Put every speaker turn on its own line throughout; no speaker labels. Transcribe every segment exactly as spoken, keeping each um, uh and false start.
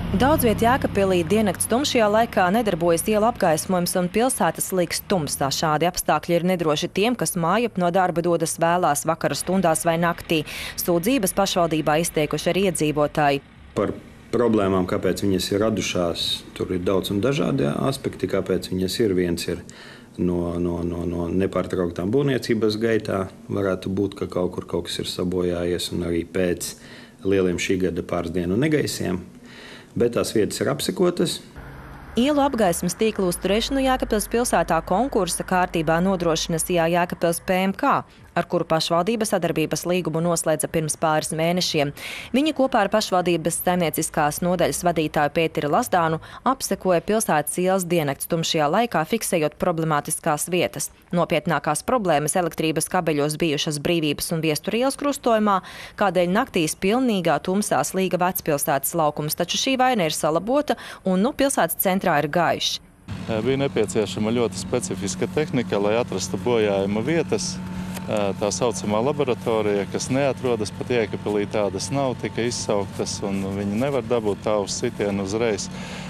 Daudz viet Jēkabpilī diennakts tumšajā laikā nedarbojas ielu apgaismojums un pilsētas liks tumsā. Šādi apstākļi ir nedroši tiem, kas mājap no darba dodas vēlās vakara stundās vai naktī. Sūdzības pašvaldībā izteikuši arī iedzīvotāji.
Par problēmām, kāpēc viņas ir radušās, tur ir daudz un dažādi aspekti, kāpēc viņas ir. Viens ir no, no, no, no nepārtrauktām būvniecības gaitā. Varētu būt, ka kaut kur kaut kas ir sabojājies, un arī pēc lieliem šī gada pāris dienu negaisiem. Bet tās vietas ir apsekotas.
Ielu apgaismas tīklu uzturēšanu Jēkabpils pilsētā konkursa kārtībā nodrošina S I A Jēkabpils P M K, ar kuru pašvaldība sadarbības līgumu noslēdza pirms pāris mēnešiem. Viņi kopā ar pašvaldības saimnieciskās nodaļas vadītāju Pēteri Lazdānu apsekoja pilsētas ielas diennakts tumšajā laikā, fiksējot problemātiskās vietas. Nopietnākās problēmas elektrības kabeļos bijušas Brīvības un Viestura ielas krustojumā, kādēļ naktīs pilnīgā tumsā slīga vecpilsētas laukums, taču šī vaina ir salabota un nu pilsētas centrā ir gaišs.
Bija nepieciešama ļoti specifiska tehnika, lai atrastu bojājuma vietas. Tā saucamā laboratorija, kas neatrodas pat Jēkabpilī, tādas nav, tika izsauktas un viņi nevar dabūt tā uz sitienu uzreiz.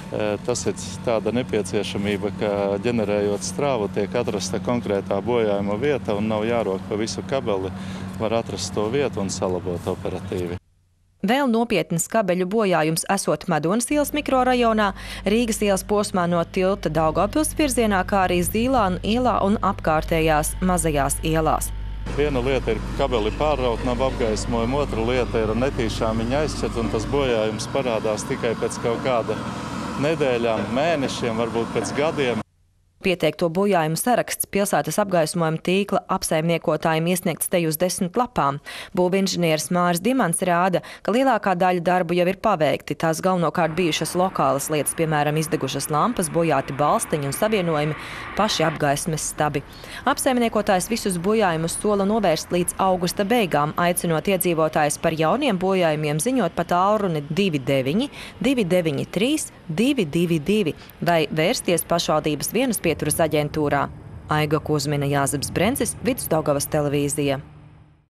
Tas ir tāda nepieciešamība, ka ģenerējot strāvu tiek atrasta konkrētā bojājuma vieta un nav jārok pa visu kabeli, var atrast to vietu un salabot operatīvi.
Vēl nopietnas kabeļu bojājums esot Medonas ielas mikrorajonā, Rīgas ielas posmā no tilta Daugavpils virzienā, kā arī Zīlānu ielā un apkārtējās mazajās ielās.
Viena lieta ir kabeli pārraut, nav apgaismojuma, otra lieta ir netīšām viņa aizšķirt, un tas bojājums parādās tikai pēc kaut kāda nedēļām, mēnešiem, varbūt pēc gadiem.
Pieteikto bojājumu saraksts pilsētas apgaismojuma tīkla apsaimniekotājiem iesniegts te uz desmit lapām. Būvinženieris Māris Dimants rāda, ka lielākā daļa darbu jau ir paveikti. Tās galvenokārt bijušas lokālas lietas, piemēram, izdegušas lampas, bojāti balstiņi un savienojumi, paši apgaismes stabi. Apsaimniekotājs visus bojājumus sola novērst līdz augusta beigām, aicinot iedzīvotājus par jauniem bojājumiem ziņot pa tālruni divi deviņi divi deviņi trīs divi divi divi vai vērsties pašvaldības vienas pieturas aģentūrā. Aiga Kuzmina, Jāzeps Brencis, Vidusdaugavas televīzija.